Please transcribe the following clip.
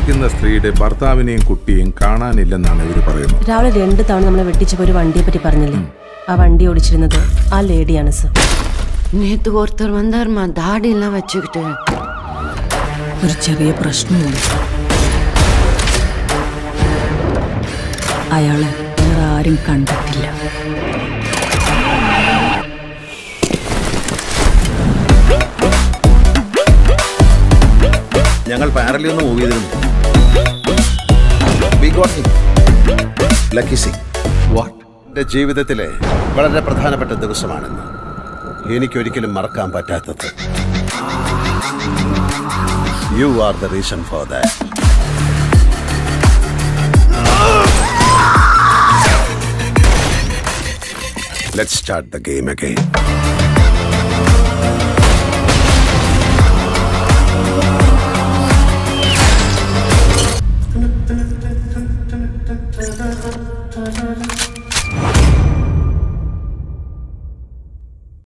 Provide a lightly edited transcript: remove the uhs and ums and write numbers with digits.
മരിച്ചിരിക്കുന്ന സ്ത്രീയുടെ ഭർത്താവിനെയും കുട്ടിയെയും കാണാനില്ലെന്നാണ് ഇവർ പറയുന്നത്. രാവിലെ 2 തവണ നമ്മളെ വെട്ടിച്ചപ്പോൾ ഒരു വണ്ടിയെ പറ്റി പറഞ്ഞില്ലേ? ആ വണ്ടി ഓടിച്ചിരുന്നത് ആ ലേഡിയാണ് സർ. നേരത്തെ ഓർത്തർ വന്നാർമാ ദാടിയെല്ലാം വെച്ചുകിട്ട് ഒരു ചെറിയ പ്രശ്നമുണ്ട്. അയാളെ വേറെ ആരും കണ്ടിട്ടില്ല. ഞങ്ങൾ പാരലി ഒന്ന് മൂവ് ചെയ്തിരുന്നു. ലക്കി സിംഗ് എൻ്റെ ജീവിതത്തിലെ വളരെ പ്രധാനപ്പെട്ട ദിവസമാണെന്ന് എനിക്കൊരിക്കലും മറക്കാൻ പറ്റാത്തത്. You are the reason for that. Let's start the game again.